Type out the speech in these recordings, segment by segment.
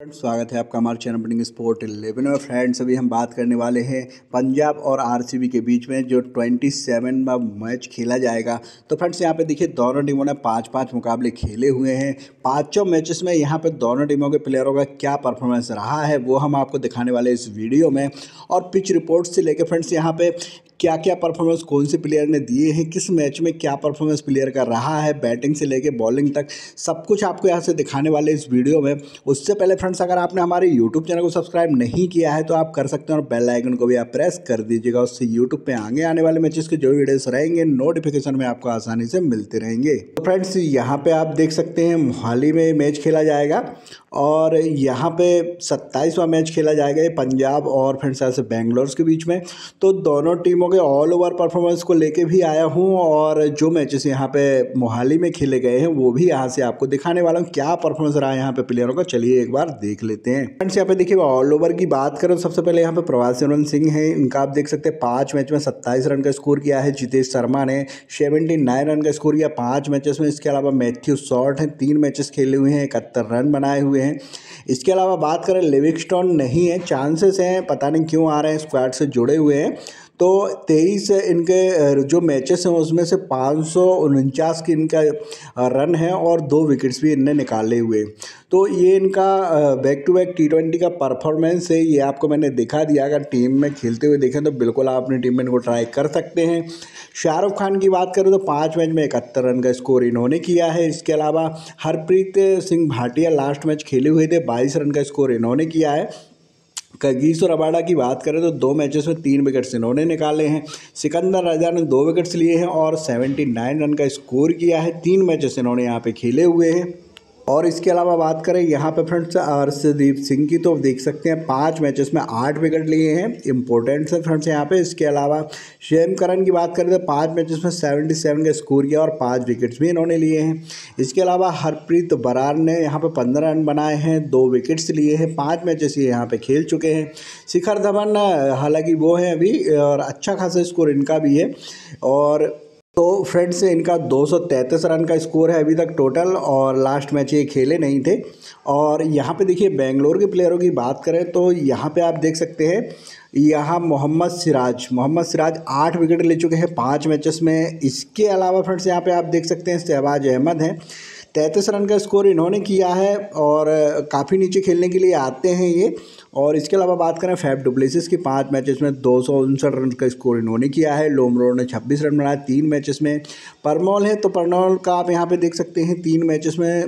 स्वागत है आपका हमारे चैनल बटिंग स्पोर्ट 11 में। फ्रेंड्स, अभी हम बात करने वाले हैं पंजाब और आरसीबी के बीच में जो 27वां मैच खेला जाएगा। तो फ्रेंड्स, यहाँ पे देखिए दोनों टीमों ने 5-5 मुकाबले खेले हुए हैं। पांचों मैचेस में यहाँ पे दोनों टीमों के प्लेयरों का क्या परफॉर्मेंस रहा है वो हम आपको दिखाने वाले इस वीडियो में। और पिच रिपोर्ट से लेकर फ्रेंड्स यहाँ पे क्या क्या परफॉर्मेंस कौन से प्लेयर ने दिए हैं, किस मैच में क्या परफॉर्मेंस प्लेयर का रहा है, बैटिंग से लेके बॉलिंग तक सब कुछ आपको यहाँ से दिखाने वाले इस वीडियो में। उससे पहले फ्रेंड्स, अगर आपने हमारे यूट्यूब चैनल को सब्सक्राइब नहीं किया है तो आप कर सकते हैं और बेल आइकन को भी आप प्रेस कर दीजिएगा। उससे यूट्यूब पे आगे आने वाले मैचेस के जो वीडियोस रहेंगे नोटिफिकेशन में आपको आसानी से मिलते रहेंगे। तो फ्रेंड्स, यहाँ पे आप देख सकते हैं मोहाली में मैच खेला जाएगा और यहाँ पे 27वां मैच खेला जाएगा ये पंजाब और फ्रेंड्स ऐसे बेंगलोर के बीच में। तो दोनों टीमों के ऑल ओवर परफॉर्मेंस को लेके भी आया हूँ और जो मैचेस यहाँ पे मोहाली में खेले गए हैं वो भी यहाँ से आपको दिखाने वाला हूँ। क्या परफॉर्मेंस रहा है यहाँ पे प्लेयरों का, चलिए एक बार देख लेते हैं। फ्रेंड्स, यहाँ पे देखिए ऑल ओवर की बात करें तो सबसे पहले यहाँ पे प्रवासी रन सिंह है, इनका आप देख सकते हैं 5 मैच में 27 रन का स्कोर किया है। जितेश शर्मा ने 79 रन का स्कोर किया 5 मैचेस में। इसके अलावा मैथ्यू शॉर्ट हैं, 3 मैचेस खेले हुए हैं, 71 रन बनाए हुए हैं। इसके अलावा बात करें लिविंगस्टोन नहीं है, चांसेस हैं, पता नहीं क्यों आ रहे हैं, स्क्वाड से जुड़े हुए हैं। तो 23 इनके जो मैचेस हैं उसमें से 549 की इनका रन है और 2 विकेट्स भी इनने निकाले हुए। तो ये इनका बैक टू बैक T20 का परफॉर्मेंस है, ये आपको मैंने दिखा दिया। अगर टीम में खेलते हुए देखें तो बिल्कुल आप अपनी टीम में इनको ट्राई कर सकते हैं। शाहरुख खान की बात करें तो 5 मैच में 71 रन का स्कोर इन्होंने किया है। इसके अलावा हरप्रीत सिंह भाटिया लास्ट मैच खेले हुए थे, 22 रन का स्कोर इन्होंने किया है। कगिसो रबाडा की बात करें तो 2 मैचेस में 3 विकेट्स इन्होंने निकाले हैं। सिकंदर राजा ने 2 विकेट्स लिए हैं और 79 रन का स्कोर किया है। 3 मैचेस इन्होंने यहाँ पे खेले हुए हैं। और इसके अलावा बात करें यहाँ पे फ्रेंड्स अर्शदीप सिंह की, तो देख सकते हैं 5 मैचेस में 8 विकेट लिए हैं, इंपॉर्टेंट से फ्रेंड्स यहाँ पे। इसके अलावा शेम करन की बात करें तो 5 मैचेस में 77 का स्कोर किया और 5 विकेट्स भी इन्होंने लिए हैं। इसके अलावा हरप्रीत बरार ने यहाँ पे 15 रन बनाए हैं, 2 विकेट्स लिए हैं, 5 मैचेस ये यहाँ पे खेल चुके हैं। शिखर धवन हालांकि वो है अभी और अच्छा खासा स्कोर इनका भी है। और तो फ्रेंड्स, इनका 233 रन का स्कोर है अभी तक टोटल और लास्ट मैच ये खेले नहीं थे। और यहाँ पे देखिए बेंगलोर के प्लेयरों की बात करें तो यहाँ पे आप देख सकते हैं यहाँ मोहम्मद सिराज 8 विकेट ले चुके हैं 5 मैचेस में। इसके अलावा फ्रेंड्स यहाँ पे आप देख सकते हैं शहबाज अहमद हैं, 33 रन का स्कोर इन्होंने किया है और काफ़ी नीचे खेलने के लिए आते हैं ये। और इसके अलावा बात करें फैफ डुप्लेसिस की, 5 मैचेस में 259 रन का स्कोर इन्होंने किया है। लोमरोड ने 26 रन बनाए 3 मैचेस में। परमौल है तो परमौल का आप यहाँ पे देख सकते हैं 3 मैचेस में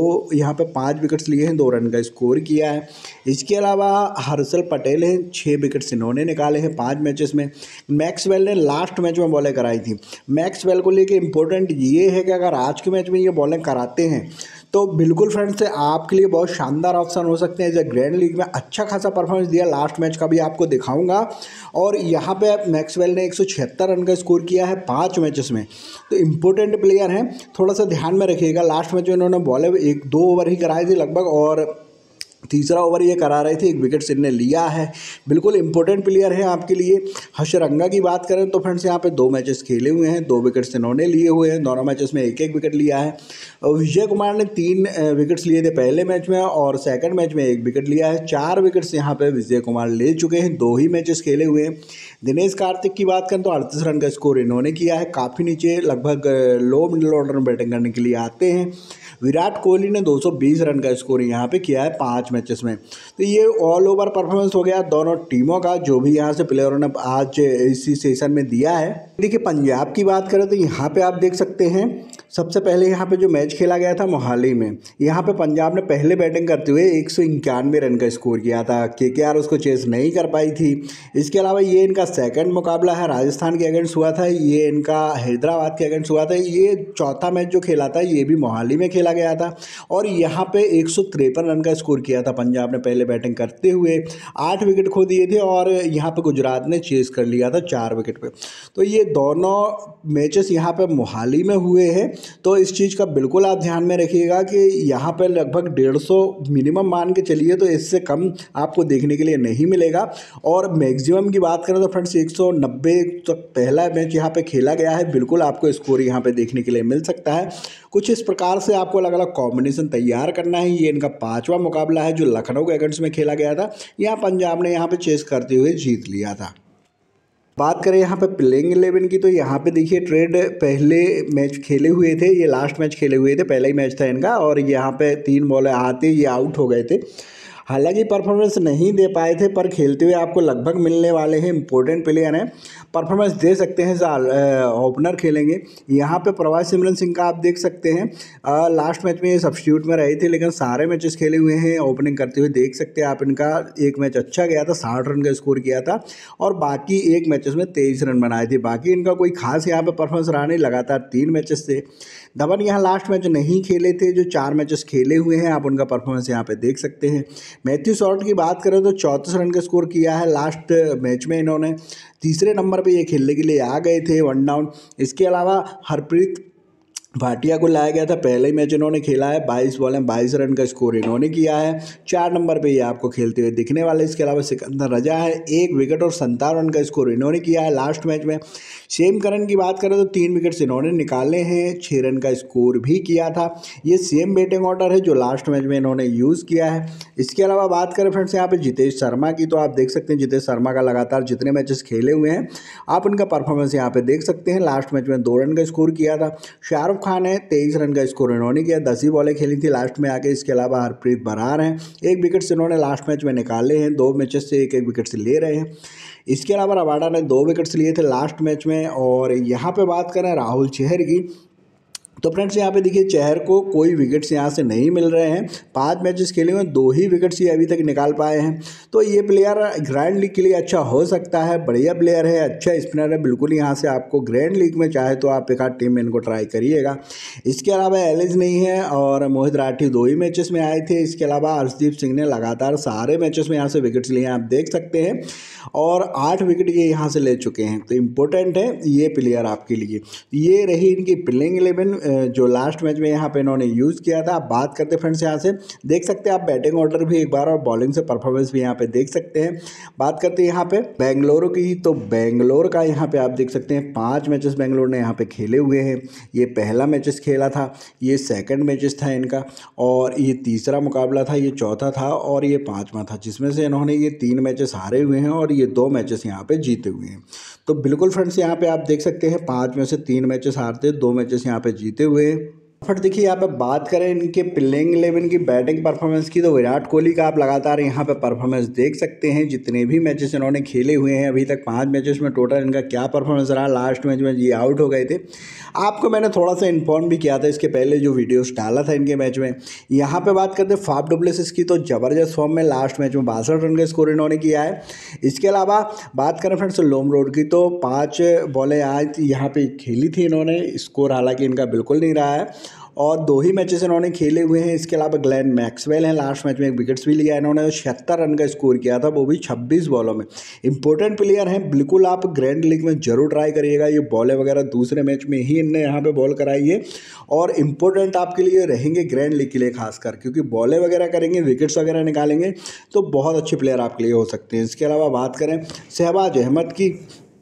5 विकेट्स लिए हैं, 2 रन का स्कोर किया है। इसके अलावा हर्षल पटेल हैं, 6 विकेट्स इन्होंने निकाले हैं 5 मैचेस में। मैक्सवेल ने लास्ट मैच में बॉलिंग कराई थी। मैक्सवेल को लेके इम्पोर्टेंट ये है कि अगर आज के मैच में ये बॉलिंग कराते हैं तो बिल्कुल फ्रेंड्स आपके लिए बहुत शानदार ऑप्शन हो सकते हैं। जैसे ग्रैंड लीग में अच्छा खासा परफॉर्मेंस दिया, लास्ट मैच का भी आपको दिखाऊंगा। और यहाँ पे मैक्सवेल ने 176 रन का स्कोर किया है 5 मैचेस में। तो इम्पोर्टेंट प्लेयर हैं, थोड़ा सा ध्यान में रखिएगा। लास्ट मैच में इन्होंने बॉल 1-2 ओवर ही कराए थे लगभग और तीसरा ओवर ये करा रहे थे, 1 विकेट इनने लिया है। बिल्कुल इंपॉर्टेंट प्लेयर है आपके लिए। हशरंगा की बात करें तो फ्रेंड्स यहाँ पे 2 मैचेस खेले हुए हैं, 2 विकेट्स इन्होंने लिए हुए हैं, दोनों मैचेस में 1-1 विकेट लिया है। विजय कुमार ने 3 विकेट्स लिए थे पहले मैच में और सेकंड मैच में 1 विकेट लिया है। 4 विकेट्स यहाँ पे विजय कुमार ले चुके हैं, 2 ही मैचेस खेले हुए हैं। दिनेश कार्तिक की बात करें तो 38 रन का स्कोर इन्होंने किया है, काफ़ी नीचे लगभग लो मिडिल ऑर्डर में बैटिंग करने के लिए आते हैं। विराट कोहली ने 220 रन का स्कोर यहाँ पे किया है 5 मैचेस में। तो ये ऑल ओवर परफॉर्मेंस हो गया दोनों टीमों का, जो भी यहाँ से प्लेयरों ने आज इसी सेशन में दिया है। देखिए पंजाब की बात करें तो यहाँ पे आप देख सकते हैं सबसे पहले यहाँ पे जो मैच खेला गया था मोहाली में, यहाँ पे पंजाब ने पहले बैटिंग करते हुए 191 रन का स्कोर किया था। केकेआर उसको चेस नहीं कर पाई थी। इसके अलावा ये इनका सेकंड मुकाबला है, राजस्थान के अगेंस्ट हुआ था, ये इनका हैदराबाद के अगेंस्ट हुआ था। ये चौथा मैच जो खेला था ये भी मोहाली में खेला गया था और यहाँ पे 153 रन का स्कोर किया था पंजाब ने पहले बैटिंग करते हुए। 8 विकेट खो दिए थे और यहाँ पे गुजरात ने चेस कर लिया था 4 विकेट पे। तो ये दोनों मैचेस यहाँ पे मोहाली में हुए हैं तो इस चीज़ का बिल्कुल आप ध्यान में रखिएगा कि यहाँ पर लगभग 150 मिनिमम मान के चलिए, तो इससे कम आपको देखने के लिए नहीं मिलेगा। और मैक्सिमम की बात करें तो फ्रेंड्स 190 तक पहला मैच यहाँ पे खेला गया है, बिल्कुल आपको स्कोर यहाँ पे देखने के लिए मिल सकता है। कुछ इस प्रकार से आपको अलग अलग कॉम्बिनेशन तैयार करना है। ये इनका 5वां मुकाबला है जो लखनऊ के अगेंस्ट में खेला गया था। यहाँ पंजाब ने यहाँ पे चेस करते हुए जीत लिया था। बात करें यहाँ पे प्लेइंग 11 की, तो यहाँ पे देखिए ट्रेड पहले मैच खेले हुए थे, ये लास्ट मैच खेले हुए थे, पहला ही मैच था इनका, और यहाँ पे 3 बॉल आते ये आउट हो गए थे। हालांकि परफॉर्मेंस नहीं दे पाए थे, पर खेलते हुए आपको लगभग मिलने वाले हैं। इंपॉर्टेंट प्लेयर हैं, परफॉर्मेंस दे सकते हैं। ओपनर खेलेंगे यहाँ पे प्रभास सिमरन सिंह का आप देख सकते हैं। लास्ट मैच में ये सब्स्टिट्यूट में रहे थे, लेकिन सारे मैचेस खेले हुए हैं, ओपनिंग करते हुए देख सकते हैं आप। इनका एक मैच अच्छा गया था, 60 रन का स्कोर किया था, और बाकी एक मैचेस में 23 रन बनाए थे। बाकी इनका कोई खास यहाँ पे परफॉर्मेंस रहा नहीं, लगातार 3 मैचेस थे। धवन यहाँ लास्ट मैच नहीं खेले थे, जो 4 मैचेस खेले हुए हैं आप उनका परफॉर्मेंस यहाँ पे देख सकते हैं। मैथ्यू शॉर्ट की बात करें तो 34 रन का स्कोर किया है लास्ट मैच में। इन्होंने तीसरे नंबर पे ये खेलने के लिए आ गए थे, 1 डाउन। इसके अलावा हरप्रीत भाटिया को लाया गया था, पहले ही मैच इन्होंने खेला है, 22 बॉल में 22 रन का स्कोर इन्होंने किया है। 4 नंबर पे ये आपको खेलते हुए दिखने वाले। इसके अलावा सिकंदर रजा है, 1 विकेट और 57 रन का स्कोर इन्होंने किया है लास्ट मैच में। सेम करन की बात करें तो 3 विकेट्स इन्होंने निकाले हैं, 6 रन का स्कोर भी किया था। ये सेम बैटिंग ऑर्डर है जो लास्ट मैच में इन्होंने यूज़ किया है। इसके अलावा बात करें फ्रेंड्स यहाँ पे जितेश शर्मा की, तो आप देख सकते हैं जितेश शर्मा का लगातार जितने मैचेस खेले हुए हैं आप उनका परफॉर्मेंस यहाँ पे देख सकते हैं। लास्ट मैच में 2 रन का स्कोर किया था। शाहरुख खान है, 23 रन का स्कोर इन्होंने किया, 10 ही बॉलें खेली थी लास्ट में आके। इसके अलावा हरप्रीत बरार हैं, 1 विकेट से इन्होंने लास्ट मैच में निकाले हैं, 2 मैचेस से 1-1 विकेट से ले रहे हैं। इसके अलावा रबाडा ने 2 विकेट्स लिए थे लास्ट मैच में। और यहाँ पे बात करें राहुल चहर की, तो फ्रेंड्स यहाँ पे देखिए चहर को कोई विकेट्स यहाँ से नहीं मिल रहे हैं। 5 मैचेस खेले हुए, 2 ही विकेट्स ये अभी तक निकाल पाए हैं। तो ये प्लेयर ग्रैंड लीग के लिए अच्छा हो सकता है, बढ़िया प्लेयर है, अच्छा स्पिनर है, बिल्कुल यहाँ से आपको ग्रैंड लीग में चाहे तो आप एक आध टीम में इनको ट्राई करिएगा। इसके अलावा एलिज नहीं है, और मोहित राठी 2 ही मैचेस में आए थे। इसके अलावा अर्शदीप सिंह ने लगातार सारे मैचेस में यहाँ से विकेट्स लिए आप देख सकते हैं, और 8 विकेट ये यहाँ से ले चुके हैं। तो इम्पोर्टेंट है ये प्लेयर आपके लिए। ये रही इनकी प्लेइंग 11 जो लास्ट मैच में यहाँ पे इन्होंने यूज़ किया था। आप बात करते फ्रेंड्स यहाँ से देख सकते हैं आप बैटिंग ऑर्डर भी एक बार, और बॉलिंग से परफॉर्मेंस भी यहाँ पे देख सकते हैं। बात करते हैं यहाँ पे बेंगलुरु की, तो बेंगलोर का यहाँ पे आप देख सकते हैं 5 मैचेस बेंगलोर ने यहाँ पे खेले हुए हैं। ये पहला मैचेस खेला था, ये सेकंड मैचेस था इनका, और ये तीसरा मुकाबला था, ये चौथा था, और ये 5वां था, जिसमें से इन्होंने ये 3 मैचेस हारे हुए हैं और ये 2 मैचेस यहाँ पे जीते हुए हैं। तो बिल्कुल फ्रेंड्स यहाँ पे आप देख सकते हैं 5 में से 3 मैचेस हारते, 2 मैचेस यहाँ पे जीते हुए। फिर देखिए यहाँ पे बात करें इनके प्लेइंग 11 की बैटिंग परफॉर्मेंस की, तो विराट कोहली का आप लगातार यहाँ पे परफॉर्मेंस देख सकते हैं। जितने भी मैचेस इन्होंने खेले हुए हैं अभी तक, 5 मैचेस में टोटल इनका क्या परफॉर्मेंस रहा। लास्ट मैच में ये आउट हो गए थे, आपको मैंने थोड़ा सा इन्फॉर्म भी किया था इसके पहले जो वीडियोस डाला था इनके मैच में। यहाँ पे बात करते हैं फाफ डु प्लेसिस की, तो ज़बरदस्त फॉर्म में लास्ट मैच में 62 रन का स्कोर इन्होंने किया है। इसके अलावा बात करें फ्रेंड्स लोम रोड की, तो 5 बॉलें आज यहाँ पे खेली थी इन्होंने, स्कोर हालांकि इनका बिल्कुल नहीं रहा है, और 2 ही मैचेस इन्होंने खेले हुए हैं। इसके अलावा ग्लेन मैक्सवेल हैं, लास्ट मैच में 1 विकेट्स भी लिया इन्होंने, 76 रन का स्कोर किया था, वो भी 26 बॉलों में। इंपॉर्टेंट प्लेयर हैं, बिल्कुल आप ग्रैंड लीग में जरूर ट्राई करिएगा। ये बॉलें वगैरह दूसरे मैच में ही इनने यहाँ पे बॉल कराई है, और इंपॉर्टेंट आपके लिए रहेंगे ग्रैंड लीग के लिए खासकर, क्योंकि बॉलें वगैरह करेंगे, विकेट्स वगैरह निकालेंगे, तो बहुत अच्छे प्लेयर आपके लिए हो सकते हैं। इसके अलावा बात करें शहबाज अहमद की,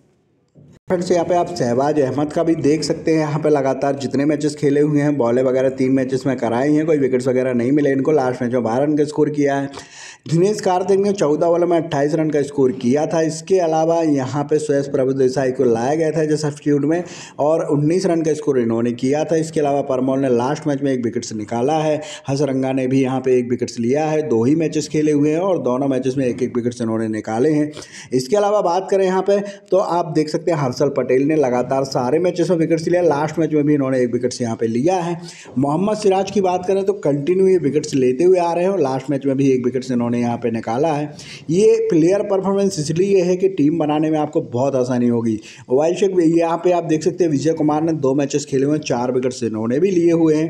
फ्रेंड्स यहाँ पे आप शहबाज अहमद का भी देख सकते हैं। यहाँ पे लगातार जितने मैचेस खेले हुए हैं, बॉलें वगैरह 3 मैचेस में कराई हैं, कोई विकेट्स वगैरह नहीं मिले इनको। लास्ट मैच में 12 रन का स्कोर किया है। दिनेश कार्तिक ने 14 बॉलों में 28 रन का स्कोर किया था। इसके अलावा यहाँ पे सुयश प्रभुदेसाई को लाया गया था जैसे सब्स्टिट्यूट में, और 19 रन का स्कोर इन्होंने किया था। इसके अलावा परमोल ने लास्ट मैच में 1 विकेट से निकाला है। हसरंगा ने भी यहाँ पे 1 विकेट से लिया है। 2 ही मैचेस खेले हुए हैं, और दोनों मैचेस में 1-1 विकेट से इन्होंने निकाले हैं। इसके अलावा बात करें यहाँ पे, तो आप देख सकते हैं हर्षल पटेल ने लगातार सारे मैचेस में विकेट्स लिया, लास्ट मैच में भी इन्होंने 1 विकेट से यहाँ पे लिया है। मोहम्मद सिराज की बात करें तो कंटिन्यू ये विकेट्स लेते हुए आ रहे हैं, और लास्ट मैच में भी 1 विकेट से इन्होंने यहाँ पे निकाला है। ये प्लेयर परफॉर्मेंस इसलिए है कि टीम बनाने में आपको बहुत आसानी होगी। वाइल्ड यहाँ पे आप देख सकते हैं विजय कुमार ने 2 मैचेस खेले हुए हैं, 4 विकेट्स इन्होंने भी लिए हुए हैं।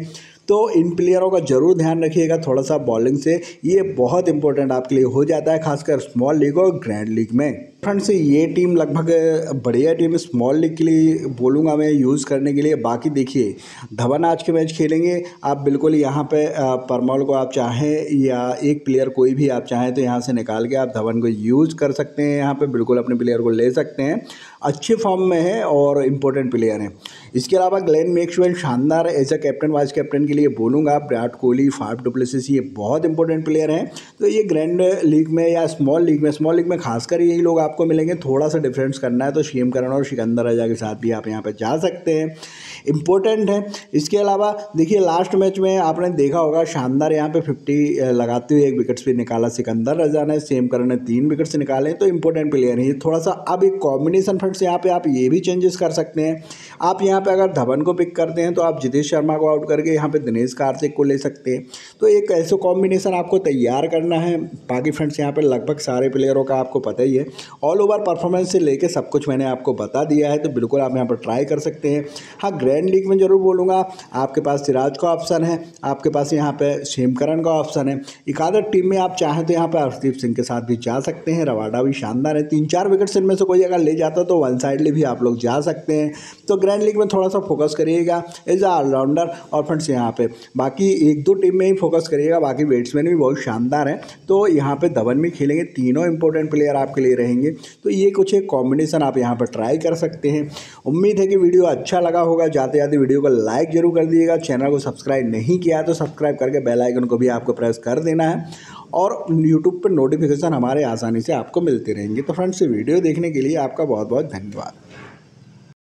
तो इन प्लेयरों का जरूर ध्यान रखिएगा थोड़ा सा बॉलिंग से, ये बहुत इंपॉर्टेंट आपके लिए हो जाता है खासकर स्मॉल लीग और ग्रैंड लीग में। फ्रेंड्स ये टीम लगभग बढ़िया टीम स्मॉल लीग के लिए बोलूँगा मैं यूज़ करने के लिए। बाकी देखिए धवन आज के मैच खेलेंगे, आप बिल्कुल यहाँ पे परमॉल को आप चाहें या एक प्लेयर कोई भी आप चाहें तो यहाँ से निकाल के आप धवन को यूज़ कर सकते हैं, यहाँ पे बिल्कुल अपने प्लेयर को ले सकते हैं, अच्छे फॉर्म में है और इम्पोर्टेंट प्लेयर हैं। इसके अलावा ग्लेन मैक्सवेल शानदार as a captain vice captain के लिए बोलूँगा। Virat Kohli, Faf du Plessis ये बहुत इंपॉर्टेंट प्लेयर हैं। तो ये ग्रैंड लीग में या स्मॉल लीग में खासकर यही लोग आपको मिलेंगे। थोड़ा सा डिफरेंस करना है तो सीएम करन और सिकंदर राजा के साथ भी आप यहाँ पे जा सकते हैं, इंपॉर्टेंट है। इसके अलावा देखिए लास्ट मैच में आपने देखा होगा शानदार यहाँ पे 50 लगाते हुए 1 विकेट्स भी निकाला सिकंदर राजा ने, सीएम करन ने 3 विकेट्स निकाले, तो इंपॉर्टेंट प्लेयर है ये। थोड़ा सा अब एक कॉम्बिनेशन फ्रेंड्स यहाँ पे आप ये भी चेंजेस कर सकते हैं। आप यहाँ पे अगर धवन को पिक करते हैं तो आप जितेश शर्मा को आउट करके यहाँ पे दिनेश कार्तिक को ले सकते हैं। तो एक ऐसा कॉम्बिनेशन आपको तैयार करना है। बाकी फ्रेंड्स यहाँ पे लगभग सारे प्लेयरों का आपको पता ही है, ऑल ओवर परफॉर्मेंस से लेके सब कुछ मैंने आपको बता दिया है, तो बिल्कुल आप यहाँ पर ट्राई कर सकते हैं। हाँ ग्रैंड लीग में जरूर बोलूँगा आपके पास सिराज का ऑप्शन है, आपके पास यहाँ पे सीएम करन का ऑप्शन है। एक आधा टीम में आप चाहें तो यहाँ पे हरदीप सिंह के साथ भी जा सकते हैं, रवाडा भी शानदार है, 3-4 विकेट्स इनमें से कोई अगर ले जाता तो वन साइडली भी आप लोग जा सकते हैं। तो ग्रैंड लीग में थोड़ा सा फोकस करिएगा एज अ ऑलराउंडर। और फ्रेंड्स यहाँ पे बाकी 1-2 टीम में ही फोकस करिएगा, बाकी बैट्समैन भी बहुत शानदार है। तो यहाँ पे धवन भी खेलेंगे, तीनों इंपॉर्टेंट प्लेयर आपके लिए रहेंगे। तो ये कुछ एक कॉम्बिनेशन आप यहाँ पर ट्राई कर सकते हैं। उम्मीद है कि वीडियो अच्छा लगा होगा। जाते जाते वीडियो को लाइक जरूर कर दीजिएगा, चैनल को सब्सक्राइब नहीं किया है तो सब्सक्राइब करके बेल आइकन को भी आपको प्रेस कर देना है, और यूट्यूब पर नोटिफिकेशन हमारे आसानी से आपको मिलते रहेंगे। तो फ्रेंड्स वीडियो देखने के लिए आपका बहुत बहुत धन्यवाद।